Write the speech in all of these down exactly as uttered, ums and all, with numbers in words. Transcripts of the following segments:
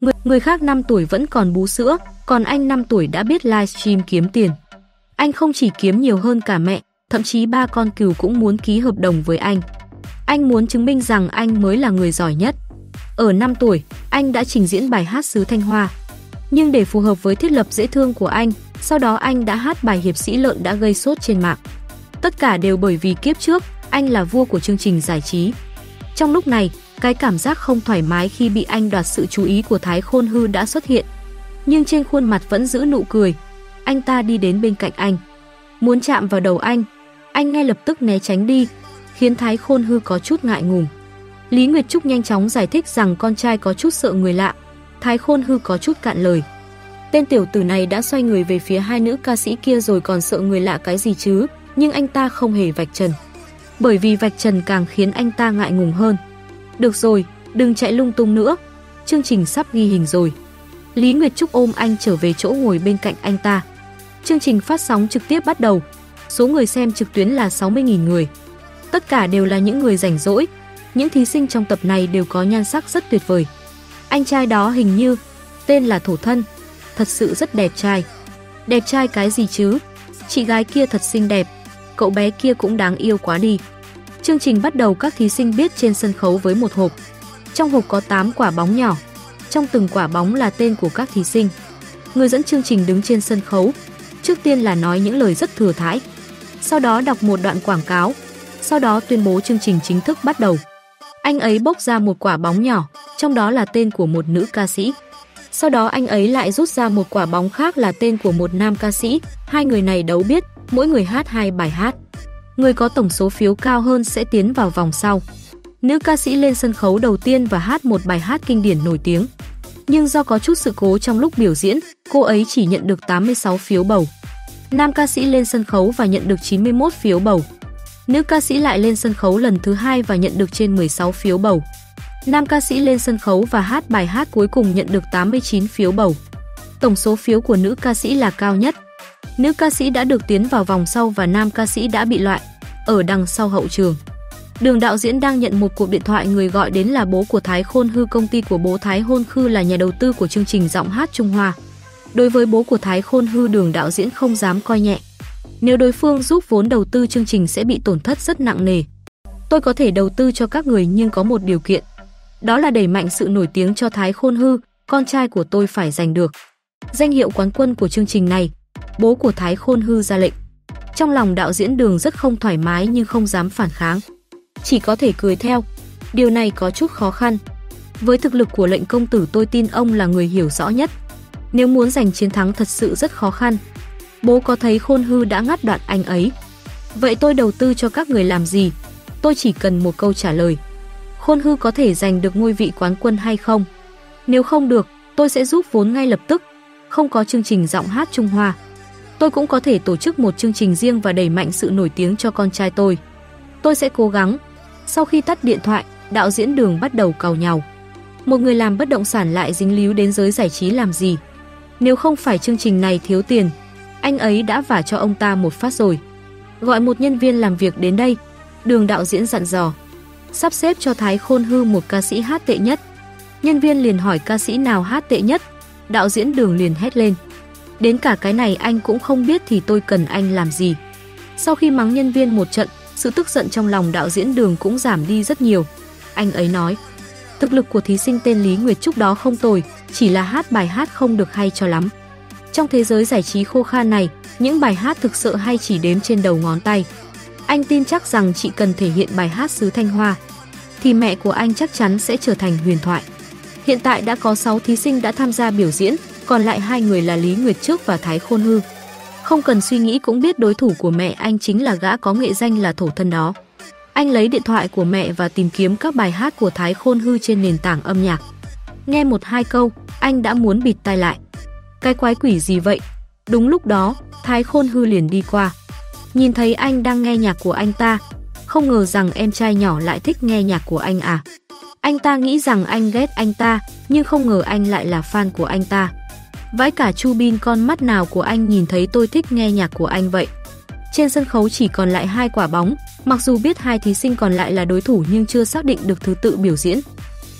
Người, người khác năm tuổi vẫn còn bú sữa, còn anh năm tuổi đã biết livestream kiếm tiền. Anh không chỉ kiếm nhiều hơn cả mẹ, thậm chí ba con cừu cũng muốn ký hợp đồng với anh. Anh muốn chứng minh rằng anh mới là người giỏi nhất. Ở năm tuổi, anh đã trình diễn bài hát xứ Thanh Hoa. Nhưng để phù hợp với thiết lập dễ thương của anh, sau đó anh đã hát bài Hiệp sĩ lợn đã gây sốt trên mạng. Tất cả đều bởi vì kiếp trước, anh là vua của chương trình giải trí. Trong lúc này, cái cảm giác không thoải mái khi bị anh đoạt sự chú ý của Thái Khôn Hư đã xuất hiện. Nhưng trên khuôn mặt vẫn giữ nụ cười. Anh ta đi đến bên cạnh anh, muốn chạm vào đầu anh. Anh ngay lập tức né tránh đi, khiến Thái Khôn Hư có chút ngại ngùng. Lý Nguyệt Trúc nhanh chóng giải thích rằng con trai có chút sợ người lạ. Thái Khôn Hư có chút cạn lời. Tên tiểu tử này đã xoay người về phía hai nữ ca sĩ kia rồi còn sợ người lạ cái gì chứ, nhưng anh ta không hề vạch trần. Bởi vì vạch trần càng khiến anh ta ngại ngùng hơn. Được rồi, đừng chạy lung tung nữa, chương trình sắp ghi hình rồi. Lý Nguyệt Trúc ôm anh trở về chỗ ngồi bên cạnh anh ta. Chương trình phát sóng trực tiếp bắt đầu. Số người xem trực tuyến là sáu mươi nghìn người. Tất cả đều là những người rảnh rỗi. Những thí sinh trong tập này đều có nhan sắc rất tuyệt vời. Anh trai đó hình như tên là Thổ Thân, thật sự rất đẹp trai. Đẹp trai cái gì chứ? Chị gái kia thật xinh đẹp, cậu bé kia cũng đáng yêu quá đi. Chương trình bắt đầu, các thí sinh biết trên sân khấu với một hộp. Trong hộp có tám quả bóng nhỏ. Trong từng quả bóng là tên của các thí sinh. Người dẫn chương trình đứng trên sân khấu. Trước tiên là nói những lời rất thừa thãi. Sau đó đọc một đoạn quảng cáo. Sau đó tuyên bố chương trình chính thức bắt đầu. Anh ấy bốc ra một quả bóng nhỏ, trong đó là tên của một nữ ca sĩ. Sau đó anh ấy lại rút ra một quả bóng khác là tên của một nam ca sĩ. Hai người này đấu biết, mỗi người hát hai bài hát. Người có tổng số phiếu cao hơn sẽ tiến vào vòng sau. Nữ ca sĩ lên sân khấu đầu tiên và hát một bài hát kinh điển nổi tiếng. Nhưng do có chút sự cố trong lúc biểu diễn, cô ấy chỉ nhận được tám mươi sáu phiếu bầu. Nam ca sĩ lên sân khấu và nhận được chín mươi mốt phiếu bầu. Nữ ca sĩ lại lên sân khấu lần thứ hai và nhận được trên mười sáu phiếu bầu. Nam ca sĩ lên sân khấu và hát bài hát cuối cùng nhận được tám mươi chín phiếu bầu. Tổng số phiếu của nữ ca sĩ là cao nhất. Nữ ca sĩ đã được tiến vào vòng sau và nam ca sĩ đã bị loại. Ở đằng sau hậu trường, Đường đạo diễn đang nhận một cuộc điện thoại, người gọi đến là bố của Thái Khôn Hư. Công ty của bố Thái Khôn Hư là nhà đầu tư của chương trình Giọng Hát Trung Hoa. Đối với bố của Thái Khôn Hư, Đường đạo diễn không dám coi nhẹ. Nếu đối phương giúp vốn đầu tư, chương trình sẽ bị tổn thất rất nặng nề. Tôi có thể đầu tư cho các người nhưng có một điều kiện. Đó là đẩy mạnh sự nổi tiếng cho Thái Khôn Hư, con trai của tôi phải giành được danh hiệu quán quân của chương trình này. Bố của Thái Khôn Hư ra lệnh. Trong lòng đạo diễn Đường rất không thoải mái nhưng không dám phản kháng, chỉ có thể cười theo. Điều này có chút khó khăn. Với thực lực của lệnh công tử, tôi tin ông là người hiểu rõ nhất. Nếu muốn giành chiến thắng thật sự rất khó khăn. Bố có thấy Khôn Hư đã ngắt đoạn anh ấy. Vậy tôi đầu tư cho các người làm gì? Tôi chỉ cần một câu trả lời. Khôn Hư có thể giành được ngôi vị quán quân hay không? Nếu không được, tôi sẽ giúp vốn ngay lập tức. Không có chương trình Giọng Hát Trung Hoa, tôi cũng có thể tổ chức một chương trình riêng và đẩy mạnh sự nổi tiếng cho con trai tôi. Tôi sẽ cố gắng. Sau khi tắt điện thoại, đạo diễn Đường bắt đầu càu nhàu. Một người làm bất động sản lại dính líu đến giới giải trí làm gì? Nếu không phải chương trình này thiếu tiền, anh ấy đã vả cho ông ta một phát rồi. Gọi một nhân viên làm việc đến đây. Đường đạo diễn dặn dò. Sắp xếp cho Thái Khôn Hư một ca sĩ hát tệ nhất. Nhân viên liền hỏi ca sĩ nào hát tệ nhất. Đạo diễn Đường liền hét lên. Đến cả cái này anh cũng không biết thì tôi cần anh làm gì? Sau khi mắng nhân viên một trận, sự tức giận trong lòng đạo diễn Đường cũng giảm đi rất nhiều. Anh ấy nói, thực lực của thí sinh tên Lý Nguyệt Trúc đó không tồi, chỉ là hát bài hát không được hay cho lắm. Trong thế giới giải trí khô khan này, những bài hát thực sự hay chỉ đếm trên đầu ngón tay. Anh tin chắc rằng chỉ cần thể hiện bài hát xứ Thanh Hoa, thì mẹ của anh chắc chắn sẽ trở thành huyền thoại. Hiện tại đã có sáu thí sinh đã tham gia biểu diễn, còn lại hai người là Lý Nguyệt Trúc và Thái Khôn Hư. Không cần suy nghĩ cũng biết đối thủ của mẹ anh chính là gã có nghệ danh là Thổ Thân đó. Anh lấy điện thoại của mẹ và tìm kiếm các bài hát của Thái Khôn Hư trên nền tảng âm nhạc. Nghe một hai câu, anh đã muốn bịt tai lại. Cái quái quỷ gì vậy? Đúng lúc đó, Thái Khôn Hư liền đi qua. Nhìn thấy anh đang nghe nhạc của anh ta, không ngờ rằng em trai nhỏ lại thích nghe nhạc của anh à. Anh ta nghĩ rằng anh ghét anh ta, nhưng không ngờ anh lại là fan của anh ta. Vãi cả chu bin, con mắt nào của anh nhìn thấy tôi thích nghe nhạc của anh vậy? Trên sân khấu chỉ còn lại hai quả bóng, mặc dù biết hai thí sinh còn lại là đối thủ nhưng chưa xác định được thứ tự biểu diễn.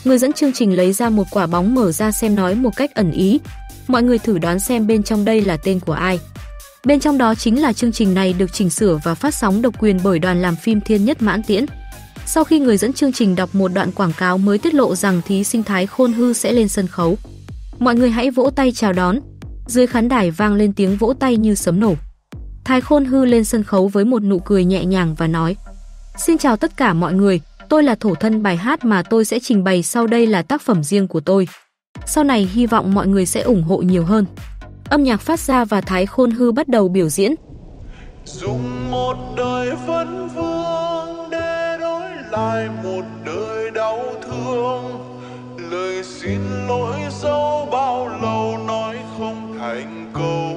Người dẫn chương trình lấy ra một quả bóng mở ra xem nói một cách ẩn ý. Mọi người thử đoán xem bên trong đây là tên của ai. Bên trong đó chính là chương trình này được chỉnh sửa và phát sóng độc quyền bởi đoàn làm phim Thiên Nhất Mãn Tiễn. Sau khi người dẫn chương trình đọc một đoạn quảng cáo mới tiết lộ rằng thí sinh Thái Khôn Hư sẽ lên sân khấu. Mọi người hãy vỗ tay chào đón. Dưới khán đài vang lên tiếng vỗ tay như sấm nổ. Thái Khôn Hư lên sân khấu với một nụ cười nhẹ nhàng và nói: "Xin chào tất cả mọi người, tôi là thổ thân bài hát mà tôi sẽ trình bày sau đây là tác phẩm riêng của tôi. Sau này hy vọng mọi người sẽ ủng hộ nhiều hơn." Âm nhạc phát ra và Thái Khôn Hư bắt đầu biểu diễn. Dùng một đời vấn vương để đổi lại một đời đau thương, lời xin lỗi dẫu bao lâu nói không thành câu,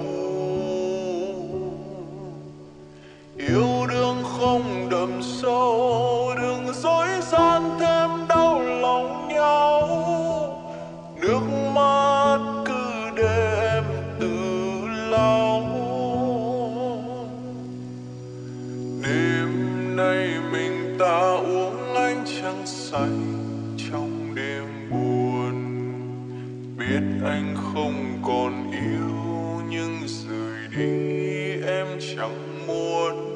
yêu đương không đậm sâu, đừng dối gian thêm đau lòng nhau, nước mắt cứ để em tự lau. Đêm nay mình ta uống ánh trăng say trong đêm buồn, biết anh không còn yêu nhưng rời đi em chẳng muốn.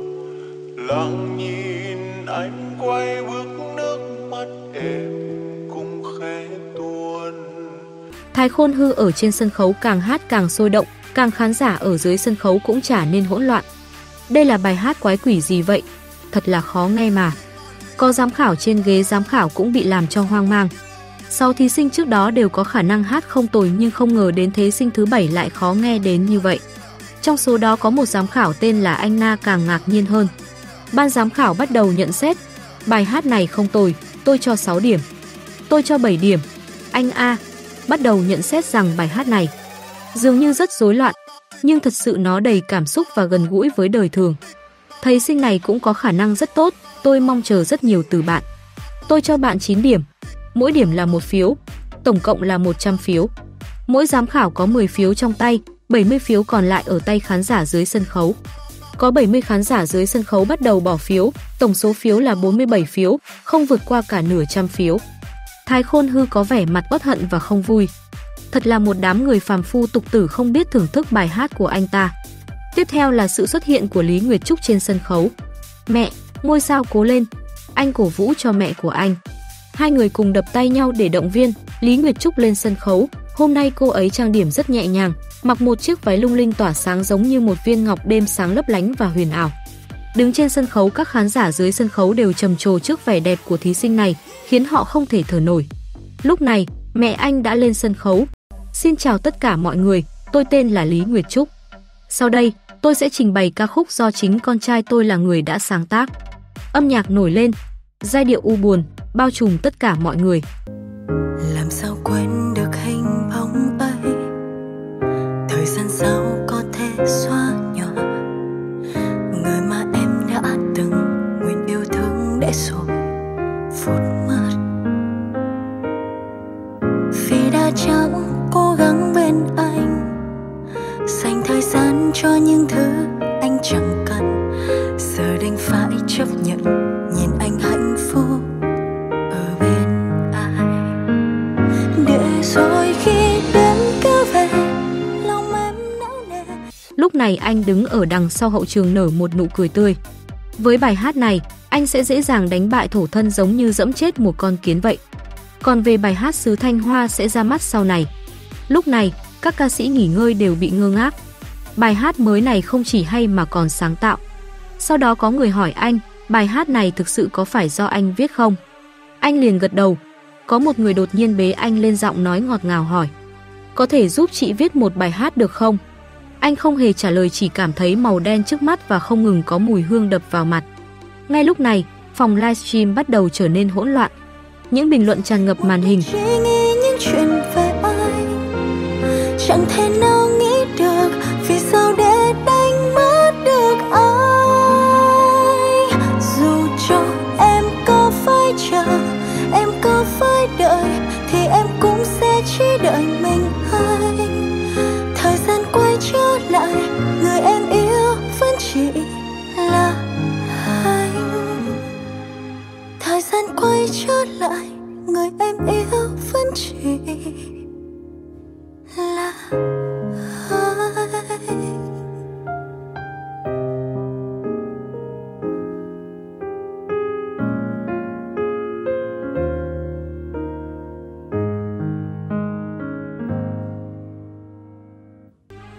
Lặng nhìn anh quay bước, nước mắt em cũng khẽ tuôn. Thái Khôn Hư ở trên sân khấu càng hát càng sôi động, càng khán giả ở dưới sân khấu cũng trở nên hỗn loạn. Đây là bài hát quái quỷ gì vậy? Thật là khó nghe mà. Có giám khảo trên ghế giám khảo cũng bị làm cho hoang mang. Sáu thí sinh trước đó đều có khả năng hát không tồi nhưng không ngờ đến thí sinh thứ bảy lại khó nghe đến như vậy. Trong số đó có một giám khảo tên là anh Na càng ngạc nhiên hơn. Ban giám khảo bắt đầu nhận xét: "Bài hát này không tồi, tôi cho sáu điểm." "Tôi cho bảy điểm." Anh A bắt đầu nhận xét rằng bài hát này dường như rất rối loạn, nhưng thật sự nó đầy cảm xúc và gần gũi với đời thường. Thí sinh này cũng có khả năng rất tốt, tôi mong chờ rất nhiều từ bạn. "Tôi cho bạn chín điểm." Mỗi điểm là một phiếu, tổng cộng là một trăm phiếu. Mỗi giám khảo có mười phiếu trong tay, bảy mươi phiếu còn lại ở tay khán giả dưới sân khấu. Có bảy mươi khán giả dưới sân khấu bắt đầu bỏ phiếu, tổng số phiếu là bốn mươi bảy phiếu, không vượt qua cả nửa trăm phiếu. Thái Khôn Hư có vẻ mặt uất hận và không vui. Thật là một đám người phàm phu tục tử không biết thưởng thức bài hát của anh ta. Tiếp theo là sự xuất hiện của Lý Nguyệt Trúc trên sân khấu. "Mẹ, ngôi sao cố lên." Anh cổ vũ cho mẹ của anh. Hai người cùng đập tay nhau để động viên. Lý Nguyệt Trúc lên sân khấu. Hôm nay cô ấy trang điểm rất nhẹ nhàng, mặc một chiếc váy lung linh tỏa sáng giống như một viên ngọc đêm sáng lấp lánh và huyền ảo. Đứng trên sân khấu, các khán giả dưới sân khấu đều trầm trồ trước vẻ đẹp của thí sinh này, khiến họ không thể thở nổi. Lúc này, mẹ anh đã lên sân khấu. "Xin chào tất cả mọi người, tôi tên là Lý Nguyệt Trúc. Sau đây, tôi sẽ trình bày ca khúc do chính con trai tôi là người đã sáng tác." Âm nhạc nổi lên, giai điệu u buồn bao trùm tất cả mọi người. Làm sao quên được hình bóng ấy, thời gian sao có thể xóa nhòa người mà em đã từng nguyện yêu thương để rồi phút mất, vì đã chẳng cố gắng bên anh, dành thời gian cho những thứ anh chẳng cần. Giờ đành phải chấp nhận nhìn anh hạnh phúc ở bên ai, để rồi khi đêm kéo về lòng em não nề. Lúc này anh đứng ở đằng sau hậu trường nở một nụ cười tươi. Với bài hát này, anh sẽ dễ dàng đánh bại thổ thân giống như dẫm chết một con kiến vậy. Còn về bài hát Xứ Thanh Hoa sẽ ra mắt sau này. Lúc này, các ca sĩ nghỉ ngơi đều bị ngơ ngác. Bài hát mới này không chỉ hay mà còn sáng tạo. Sau đó có người hỏi anh, bài hát này thực sự có phải do anh viết không? Anh liền gật đầu. Có một người đột nhiên bế anh lên, giọng nói ngọt ngào hỏi: "Có thể giúp chị viết một bài hát được không?" Anh không hề trả lời, chỉ cảm thấy màu đen trước mắt và không ngừng có mùi hương đập vào mặt. Ngay lúc này, phòng livestream bắt đầu trở nên hỗn loạn. Những bình luận tràn ngập màn hình. Suy nghĩ những chuyện về anh, chẳng thể nào nghĩ được vì sao để đánh mất được ai. Dù cho em có phải chờ, em có phải đợi, thì em cũng sẽ chỉ đợi mình hai. Thời gian quay trở lại, người em yêu vẫn chỉ là anh. Thời gian quay trở lại, người em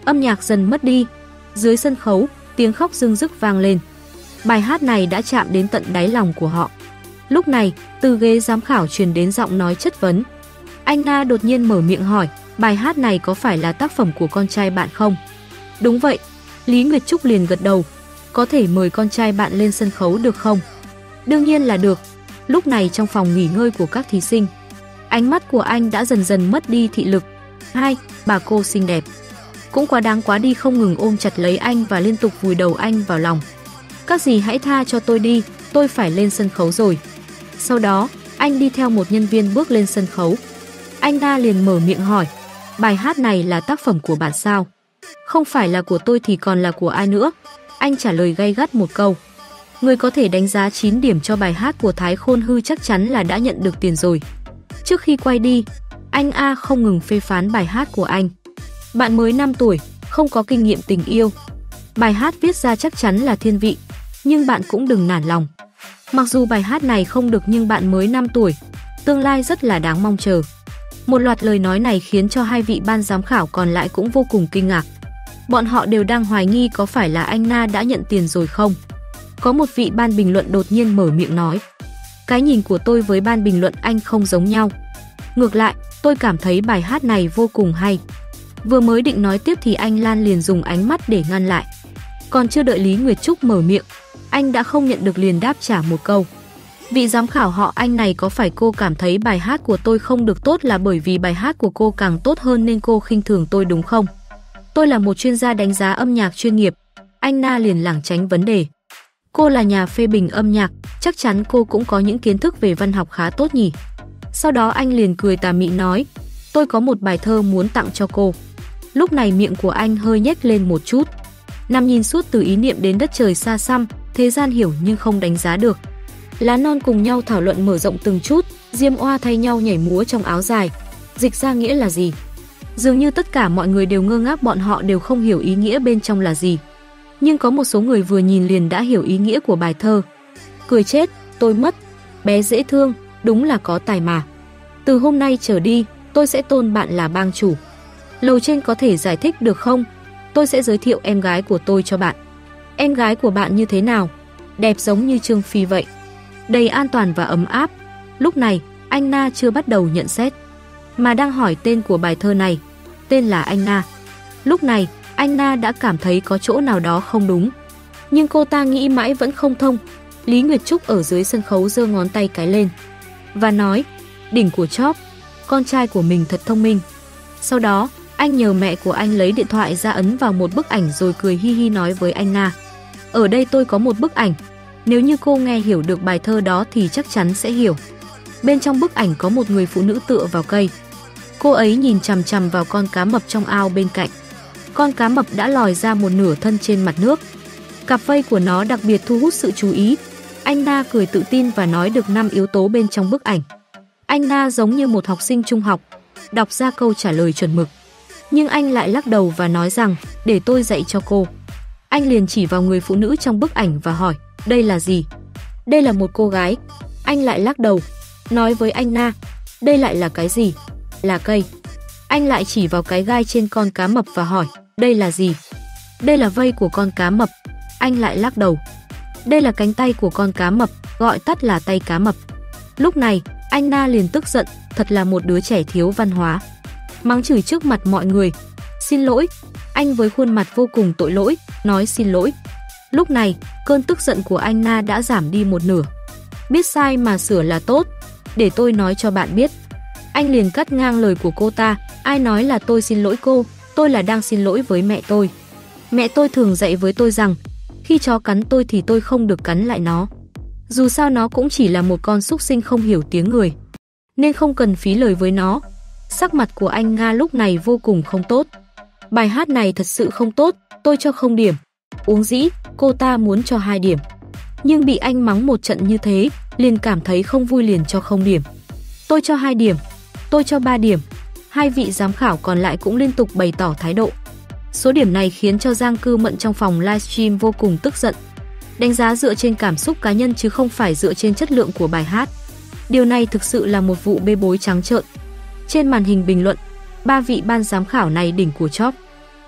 Âm nhạc dần mất đi. Dưới sân khấu, tiếng khóc rưng rức vang lên. Bài hát này đã chạm đến tận đáy lòng của họ. Lúc này, từ ghế giám khảo truyền đến giọng nói chất vấn. Anh Na đột nhiên mở miệng hỏi, bài hát này có phải là tác phẩm của con trai bạn không? Đúng vậy. Lý Nguyệt Trúc liền gật đầu. Có thể mời con trai bạn lên sân khấu được không? Đương nhiên là được. Lúc này trong phòng nghỉ ngơi của các thí sinh, ánh mắt của anh đã dần dần mất đi thị lực. Hai, bà cô xinh đẹp. Cũng quá đáng quá đi, không ngừng ôm chặt lấy anh và liên tục vùi đầu anh vào lòng. Các dì hãy tha cho tôi đi, tôi phải lên sân khấu rồi. Sau đó, anh đi theo một nhân viên bước lên sân khấu. Anh ta liền mở miệng hỏi, bài hát này là tác phẩm của bạn sao? Không phải là của tôi thì còn là của ai nữa? Anh trả lời gay gắt một câu. Người có thể đánh giá chín điểm cho bài hát của Thái Khôn Hư chắc chắn là đã nhận được tiền rồi. Trước khi quay đi, anh A không ngừng phê phán bài hát của anh. Bạn mới năm tuổi, không có kinh nghiệm tình yêu. Bài hát viết ra chắc chắn là thiên vị, nhưng bạn cũng đừng nản lòng. Mặc dù bài hát này không được nhưng bạn mới năm tuổi, tương lai rất là đáng mong chờ. Một loạt lời nói này khiến cho hai vị ban giám khảo còn lại cũng vô cùng kinh ngạc. Bọn họ đều đang hoài nghi có phải là anh Na đã nhận tiền rồi không. Có một vị ban bình luận đột nhiên mở miệng nói, cái nhìn của tôi với ban bình luận anh không giống nhau. Ngược lại, tôi cảm thấy bài hát này vô cùng hay. Vừa mới định nói tiếp thì anh Lan liền dùng ánh mắt để ngăn lại. Còn chưa đợi Lý Nguyệt Trúc mở miệng, anh đã không nhận được liền đáp trả một câu. Vị giám khảo họ Anh này, có phải cô cảm thấy bài hát của tôi không được tốt là bởi vì bài hát của cô càng tốt hơn nên cô khinh thường tôi đúng không? Tôi là một chuyên gia đánh giá âm nhạc chuyên nghiệp. Anh Na liền lảng tránh vấn đề. Cô là nhà phê bình âm nhạc, chắc chắn cô cũng có những kiến thức về văn học khá tốt nhỉ. Sau đó anh liền cười tà mị nói, tôi có một bài thơ muốn tặng cho cô. Lúc này miệng của anh hơi nhếch lên một chút. Nằm nhìn suốt từ ý niệm đến đất trời xa xăm, thế gian hiểu nhưng không đánh giá được. Lá non cùng nhau thảo luận mở rộng từng chút, diêm oa thay nhau nhảy múa trong áo dài. Dịch ra nghĩa là gì? Dường như tất cả mọi người đều ngơ ngác, bọn họ đều không hiểu ý nghĩa bên trong là gì. Nhưng có một số người vừa nhìn liền đã hiểu ý nghĩa của bài thơ. Cười chết, tôi mất. Bé dễ thương, đúng là có tài mà. Từ hôm nay trở đi, tôi sẽ tôn bạn là bang chủ. Lầu trên có thể giải thích được không? Tôi sẽ giới thiệu em gái của tôi cho bạn. Em gái của bạn như thế nào? Đẹp giống như Trương Phi vậy. Đầy an toàn và ấm áp. Lúc này, anh Na chưa bắt đầu nhận xét, mà đang hỏi tên của bài thơ này. Tên là anh Na. Lúc này, anh Na đã cảm thấy có chỗ nào đó không đúng. Nhưng cô ta nghĩ mãi vẫn không thông. Lý Nguyệt Trúc ở dưới sân khấu giơ ngón tay cái lên và nói, đỉnh của chóp, con trai của mình thật thông minh. Sau đó, anh nhờ mẹ của anh lấy điện thoại ra ấn vào một bức ảnh rồi cười hi hi nói với anh Na, ở đây tôi có một bức ảnh. Nếu như cô nghe hiểu được bài thơ đó thì chắc chắn sẽ hiểu. Bên trong bức ảnh có một người phụ nữ tựa vào cây. Cô ấy nhìn chằm chằm vào con cá mập trong ao bên cạnh. Con cá mập đã lòi ra một nửa thân trên mặt nước. Cặp vây của nó đặc biệt thu hút sự chú ý. Anh Na cười tự tin và nói được năm yếu tố bên trong bức ảnh. Anh Na giống như một học sinh trung học, đọc ra câu trả lời chuẩn mực. Nhưng anh lại lắc đầu và nói rằng, để tôi dạy cho cô. Anh liền chỉ vào người phụ nữ trong bức ảnh và hỏi, đây là gì? Đây là một cô gái. Anh lại lắc đầu, nói với anh Na, đây lại là cái gì? Là cây. Anh lại chỉ vào cái gai trên con cá mập và hỏi, đây là gì? Đây là vây của con cá mập. Anh lại lắc đầu. Đây là cánh tay của con cá mập, gọi tắt là tay cá mập. Lúc này, anh Na liền tức giận, thật là một đứa trẻ thiếu văn hóa. Mắng chửi trước mặt mọi người. Xin lỗi. Anh với khuôn mặt vô cùng tội lỗi, nói xin lỗi. Lúc này, cơn tức giận của anh Na đã giảm đi một nửa. Biết sai mà sửa là tốt. Để tôi nói cho bạn biết. Anh liền cắt ngang lời của cô ta. Ai nói là tôi xin lỗi cô? Tôi là đang xin lỗi với mẹ tôi. Mẹ tôi thường dạy với tôi rằng, khi chó cắn tôi thì tôi không được cắn lại nó. Dù sao nó cũng chỉ là một con súc sinh không hiểu tiếng người, nên không cần phí lời với nó. Sắc mặt của anh Nga lúc này vô cùng không tốt. Bài hát này thật sự không tốt, tôi cho không điểm. Uống dĩ, cô ta muốn cho hai điểm. Nhưng bị anh mắng một trận như thế, liền cảm thấy không vui liền cho không điểm. Tôi cho hai điểm, tôi cho ba điểm. Hai vị giám khảo còn lại cũng liên tục bày tỏ thái độ. Số điểm này khiến cho Giang Cư Mận trong phòng livestream vô cùng tức giận. Đánh giá dựa trên cảm xúc cá nhân chứ không phải dựa trên chất lượng của bài hát. Điều này thực sự là một vụ bê bối trắng trợn. Trên màn hình bình luận, ba vị ban giám khảo này đỉnh của chóp.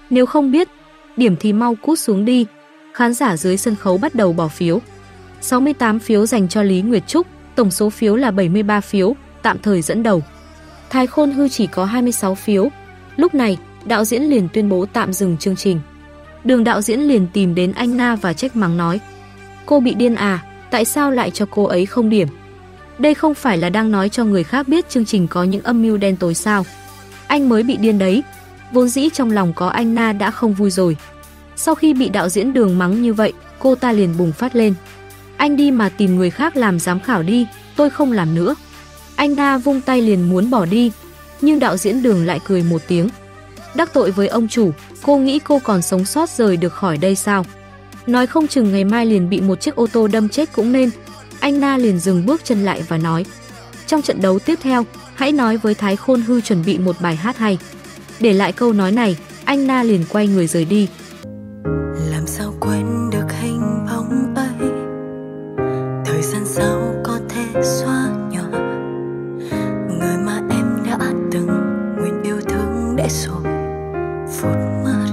Nếu không biết điểm thì mau cút xuống đi. Khán giả dưới sân khấu bắt đầu bỏ phiếu. sáu mươi tám phiếu dành cho Lý Nguyệt Trúc, tổng số phiếu là bảy mươi ba phiếu, tạm thời dẫn đầu. Thái Khôn Hư chỉ có hai mươi sáu phiếu. Lúc này, đạo diễn liền tuyên bố tạm dừng chương trình. Đường đạo diễn liền tìm đến anh Na và trách mắng nói: "Cô bị điên à, tại sao lại cho cô ấy không điểm? Đây không phải là đang nói cho người khác biết chương trình có những âm mưu đen tối sao? Anh mới bị điên đấy." Vốn dĩ trong lòng có anh Na đã không vui rồi. Sau khi bị đạo diễn Đường mắng như vậy, cô ta liền bùng phát lên: "Anh đi mà tìm người khác làm giám khảo đi, tôi không làm nữa." Anh Na vung tay liền muốn bỏ đi, nhưng đạo diễn Đường lại cười một tiếng: "Đắc tội với ông chủ, cô nghĩ cô còn sống sót rời được khỏi đây sao? Nói không chừng ngày mai liền bị một chiếc ô tô đâm chết cũng nên." Anh Na liền dừng bước chân lại và nói: "Trong trận đấu tiếp theo, hãy nói với Thái Khôn Hư chuẩn bị một bài hát hay." Để lại câu nói này, anh Na liền quay người rời đi. Làm sao quên được hình bóng ấy, thời gian sau có thể xóa nhòa người mà em đã từng nguyện yêu thương để rồi phút mất.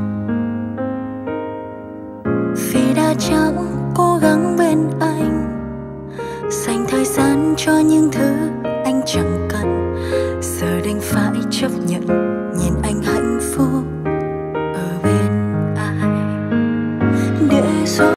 Vì đã chẳng cố gắng bên anh, dành thời gian cho những thứ anh chẳng cần, giờ đành phải chấp nhận